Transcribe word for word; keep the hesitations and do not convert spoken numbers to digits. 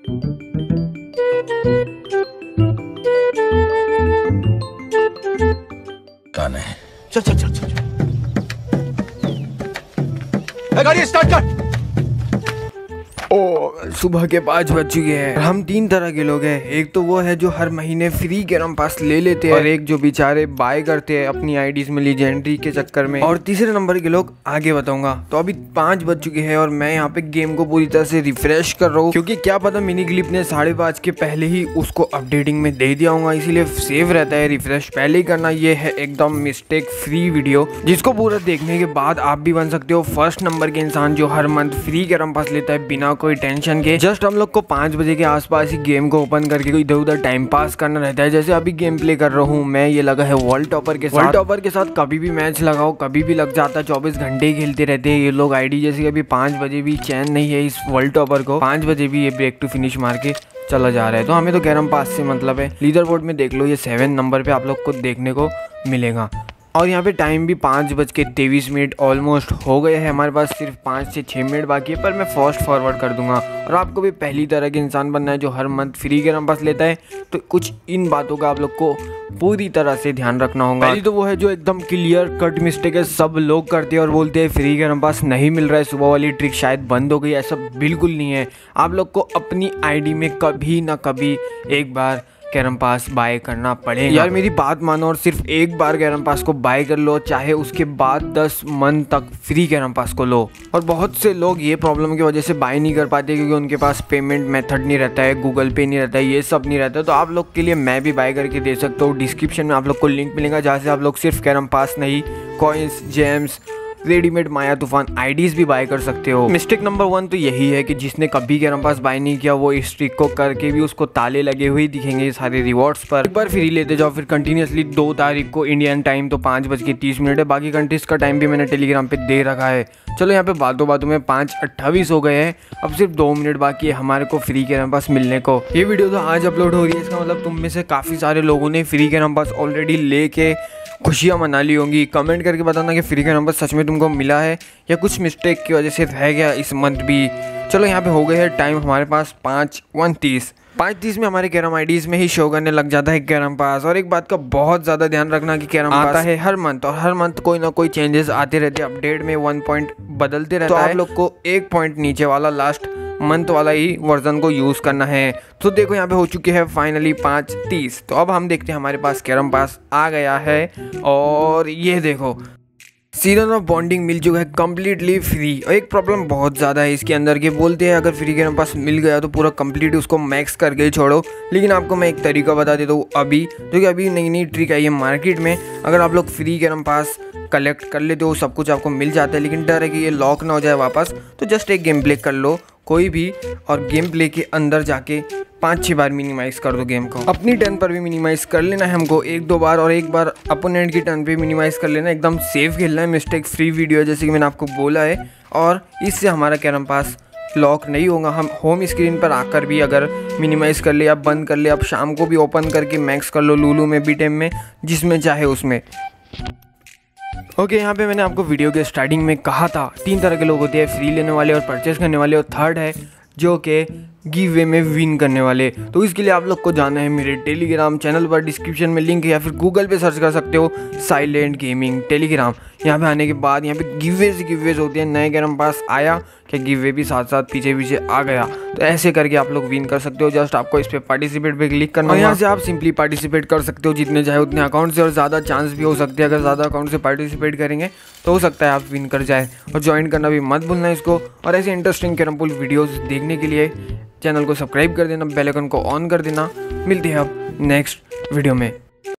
कौन है? चल चल चल चल गाड़ी स्टार्ट कर। ओ सुबह के पाँच बज चुके हैं। हम तीन तरह के लोग हैं। एक तो वो है जो हर महीने फ्री कैरम पास ले लेते हैं, और एक जो बेचारे बाय करते हैं अपनी आईडीज में लीजेंडरी के चक्कर में, और तीसरे नंबर के लोग आगे बताऊंगा। तो अभी पाँच बज चुके हैं और मैं यहाँ पे गेम को पूरी तरह से रिफ्रेश कर रहा हूँ, क्योंकि क्या पता मिनी क्लिप ने साढ़े पाँच के पहले ही उसको अपडेटिंग में दे दिया होगा, इसीलिए सेव रहता है रिफ्रेश पहले ही करना। ये है एकदम मिस्टेक फ्री वीडियो, जिसको पूरा देखने के बाद आप भी बन सकते हो फर्स्ट नंबर के इंसान जो हर मंथ फ्री कैरम पास लेता है बिना कोई टेंशन के। जस्ट हम लोग को पाँच बजे के आसपास ही गेम को ओपन करके इधर उधर टाइम पास करना रहता है। जैसे अभी गेम प्ले कर रहा हूँ मैं, ये लगा है वर्ल्ड टॉपर के साथ। वर्ल्ड टॉपर के साथ कभी भी मैच लगाओ कभी भी लग जाता है, चौबीस घंटे ही खेलते रहते हैं ये लोग आईडी। जैसे कि अभी पाँच बजे भी चैन नहीं है इस वर्ल्ड टॉपर को, पाँच बजे भी ये ब्रेक टू फिनिश मार के चला जा रहा है। तो हमें तो कैरम पास से मतलब है। लीडर बोर्ड में देख लो, ये सेवन नंबर पे आप लोग को देखने को मिलेगा, और यहाँ पे टाइम भी पाँच बज के तेईस मिनट ऑलमोस्ट हो गए हैं। हमारे पास सिर्फ पाँच से छः मिनट बाकी है, पर मैं फास्ट फॉरवर्ड कर दूंगा। और आपको भी पहली तरह के इंसान बनना है जो हर मंथ फ्री कैरम पास लेता है, तो कुछ इन बातों का आप लोग को पूरी तरह से ध्यान रखना होगा। पहली तो वो है जो एकदम क्लियर कट मिस्टेक है, सब लोग करते हैं और बोलते हैं फ्री कैरम पास नहीं मिल रहा है, सुबह वाली ट्रिक शायद बंद हो गई। ऐसा बिल्कुल नहीं है। आप लोग को अपनी आईडी में कभी ना कभी एक बार कैरम पास बाय करना पड़ेगा। यार मेरी बात मानो और सिर्फ एक बार कैरम पास को बाय कर लो, चाहे उसके बाद दस मंथ तक फ्री कैरम पास को लो। और बहुत से लोग ये प्रॉब्लम की वजह से बाय नहीं कर पाते, क्योंकि उनके पास पेमेंट मेथड नहीं रहता है, गूगल पे नहीं रहता है, ये सब नहीं रहता है। तो आप लोग के लिए मैं भी बाय करके दे सकता हूँ। डिस्क्रिप्शन में आप लोग को लिंक मिलेगा, जहाँ से आप लोग सिर्फ कैरम पास नहीं, कॉइन्स, जेम्स, रेडीमेड माया तूफान आईडीज भी बाय कर सकते हो। मिस्टेक नंबर वन तो यही है कि जिसने कभी कैरम पास बाय नहीं किया वो इस ट्रिक को करके भी उसको ताले लगे हुए दिखेंगे सारे रिवॉर्ड्स पर। एक बार फ्री लेते जाओ, फिर कंटिन्यूसली दो तारीख को इंडियन टाइम तो पाँच बज के तीस मिनट है, बाकी कंट्रीज का टाइम भी मैंने टेलीग्राम पे दे रखा है। चलो यहाँ पे बातों बातों में पाँच अट्ठाईस हो गए हैं, अब सिर्फ दो मिनट बाकी है हमारे को फ्री कैरम पास मिलने को। ये वीडियो तो आज अपलोड हो रही है, इसका मतलब तुम में से काफ़ी सारे लोगों ने फ्री कैरम पास ऑलरेडी लेके खुशियाँ मना ली होंगी। कमेंट करके बताना कि फ्री कैरम पास सच में तुमको मिला है या कुछ मिस्टेक की वजह से रह गया इस मंथ भी। चलो यहाँ पे हो गए हैं टाइम हमारे पास पाँच उनतीस पाँच तीस में हमारे कैरम आईडीज़ में ही शो करने लग जाता है कैरम पास। और एक बात का बहुत ज़्यादा ध्यान रखना कि कैरम आता है हर मंथ, और हर मंथ कोई ना कोई चेंजेस आते रहते हैं, अपडेट में वन पॉइंट बदलते रहता है। तो आप लोग को एक पॉइंट नीचे वाला लास्ट मंथ वाला ही वर्जन को यूज़ करना है। तो देखो यहाँ पे हो चुके हैं फाइनली पाँच तीस। तो अब हम देखते हैं हमारे पास कैरम पास आ गया है, और ये देखो सीजन ऑफ बॉन्डिंग मिल चुका है कम्प्लीटली फ्री। और एक प्रॉब्लम बहुत ज़्यादा है इसके अंदर के, बोलते हैं अगर फ्री कैरम पास मिल गया तो पूरा कंप्लीट उसको मैक्स करके ही छोड़ो। लेकिन आपको मैं एक तरीका बता देता हूँ अभी, क्योंकि अभी नई नई ट्रिक आई है मार्केट में। अगर आप लोग फ्री कैरम पास कलेक्ट कर लेते हो सब कुछ आपको मिल जाता है, लेकिन डर है कि ये लॉक ना हो जाए वापस, तो जस्ट एक गेम प्ले कर लो कोई भी, और गेम प्ले के अंदर जाके पाँच छः बार मिनिमाइज़ कर दो गेम को। अपनी टर्न पर भी मिनिमाइज़ कर लेना है हमको एक दो बार, और एक बार अपोनेंट की टर्न पे मिनिमाइज़ कर लेना। एकदम सेफ खेलना है, मिस्टेक फ्री वीडियो जैसे कि मैंने आपको बोला है। और इससे हमारा कैरम पास लॉक नहीं होगा। हम होम स्क्रीन पर आकर भी अगर मिनिमाइज़ कर ले या बंद कर ले, अब शाम को भी ओपन करके मैक्स कर लो, लूलू में, बी टेम में, जिसमें चाहे उसमें। ओके okay, यहाँ पे मैंने आपको वीडियो के स्टार्टिंग में कहा था तीन तरह के लोग होते हैं, फ्री लेने वाले और परचेस करने वाले, और थर्ड है जो कि गिव वे में विन करने वाले। तो इसके लिए आप लोग को जाना है मेरे टेलीग्राम चैनल पर, डिस्क्रिप्शन में लिंक है, या फिर गूगल पे सर्च कर सकते हो साइलेंट गेमिंग टेलीग्राम। यहाँ पे आने के बाद यहाँ पे गिववेज गिववेज होते हैं। नए कैरम पास आया क्या गिव वे भी साथ साथ पीछे पीछे आ गया, तो ऐसे करके आप लोग विन कर सकते हो। जस्ट आपको इस पे पार्टिसिपेट पे क्लिक करना है, यहाँ से आप सिंपली पार्टिसिपेट कर सकते हो जितने चाहे उतने अकाउंट से, और ज़्यादा चांस भी हो सकते हैं। अगर ज़्यादा अकाउंट से पार्टिसिपेट करेंगे तो हो सकता है आप विन कर जाए। और ज्वाइन करना भी मत भूलना इसको। और ऐसे इंटरेस्टिंग कैरम पूल वीडियोज़ देखने के लिए चैनल को सब्सक्राइब कर देना, बेल आइकन को ऑन कर देना। मिलते हैं अब नेक्स्ट वीडियो में।